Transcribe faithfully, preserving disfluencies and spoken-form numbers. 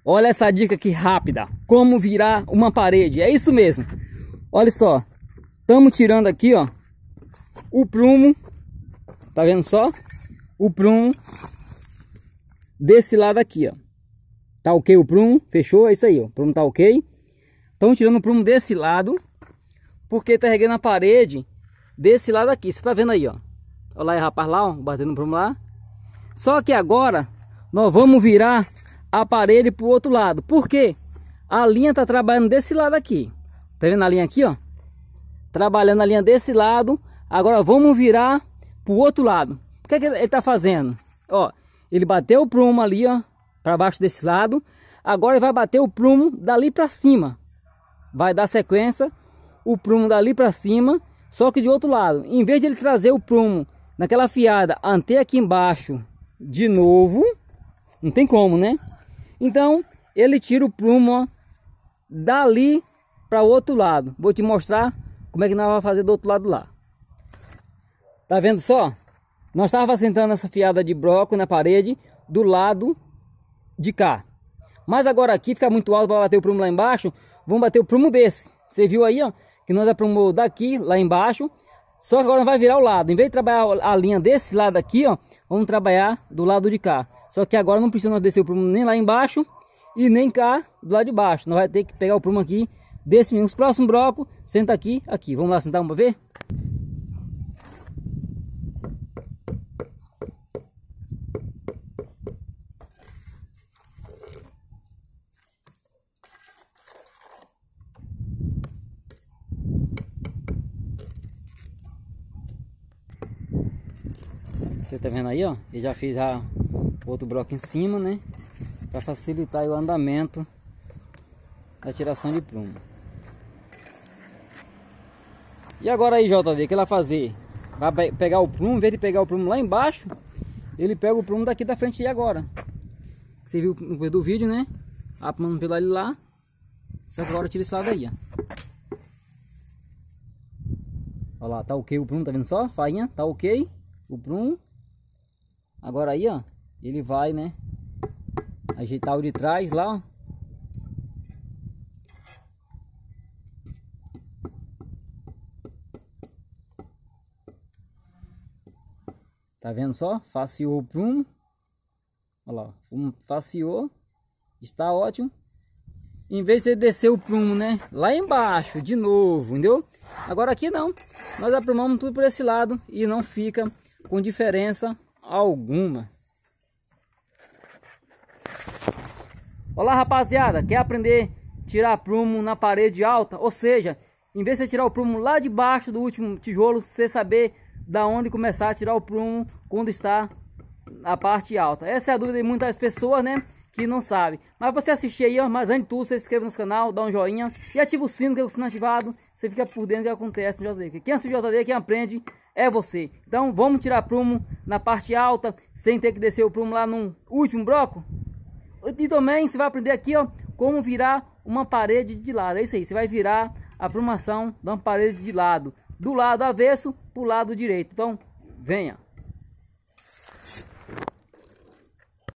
Olha essa dica aqui rápida. Como virar uma parede. É isso mesmo. Olha só. Estamos tirando aqui, ó, o prumo. Tá vendo só? O prumo desse lado aqui, ó. Tá ok o prumo? Fechou? É isso aí, ó. O prumo tá ok. Estamos tirando o prumo desse lado, porque tá regando a parede desse lado aqui. Você tá vendo aí, ó. Olha lá, rapaz, lá, ó, batendo o prumo lá. Só que agora nós vamos virar a parede pro outro lado. Por quê? A linha tá trabalhando desse lado aqui. Tá vendo a linha aqui, ó? Trabalhando a linha desse lado. Agora vamos virar pro outro lado. O que, é que ele tá fazendo? Ó, ele bateu o prumo ali, ó, para baixo desse lado. Agora ele vai bater o prumo dali para cima. Vai dar sequência o prumo dali para cima, só que de outro lado. Em vez de ele trazer o prumo naquela fiada até aqui embaixo de novo, não tem como, né? Então ele tira o prumo, ó, dali para o outro lado. Vou te mostrar como é que nós vamos fazer do outro lado lá. Tá vendo só? Nós estávamos assentando essa fiada de broco na parede do lado de cá. Mas agora aqui fica muito alto para bater o prumo lá embaixo. Vamos bater o prumo desse. Você viu aí, ó, que nós aprumou daqui lá embaixo. Só que agora vai virar o lado. Em vez de trabalhar a linha desse lado aqui, ó, vamos trabalhar do lado de cá. Só que agora não precisa nós descer o prumo nem lá embaixo e nem cá do lado de baixo. Nós vai ter que pegar o prumo aqui desse mesmo. Os próximos blocos, senta aqui, aqui. Vamos lá sentar, vamos ver? Você tá vendo aí, ó? Eu já fiz já outro bloco em cima, né? Para facilitar o andamento da tiração de prumo. E agora aí, J D, o que ela vai fazer? Vai pegar o prumo, em vez de pegar o prumo lá embaixo, ele pega o prumo daqui da frente aí agora. Você viu no começo do vídeo, né? Apumando pelo ali lá. Só que agora tira esse lado aí, ó. Olha lá, tá ok o prumo, tá vendo só? Fainha, tá ok o prumo. Agora aí, ó, ele vai, né, ajeitar o de trás lá, ó. Tá vendo só? Faceou o prumo. Olha lá, o faceou. Está ótimo. Em vez de você descer o prumo, né, lá embaixo de novo, entendeu? Agora aqui não. Nós aprumamos tudo por esse lado e não fica com diferença alguma. Olá, rapaziada, quer aprender a tirar prumo na parede alta? Ou seja, em vez de você tirar o prumo lá de baixo do último tijolo, você saber da onde começar a tirar o prumo quando está na parte alta. Essa é a dúvida de muitas pessoas, né, que não sabem. Mas você assistir aí, ó, mas antes de tudo, você se inscreva no canal, dá um joinha e ativa o sino, que é o sino ativado, você fica por dentro do que acontece no J D. Quem assiste J D, quem aprende é você. Então vamos tirar prumo na parte alta, sem ter que descer o prumo lá no último bloco. E também você vai aprender aqui, ó, como virar uma parede de lado. É isso aí, você vai virar a prumação de uma parede de lado, do lado avesso para o lado direito. Então venha.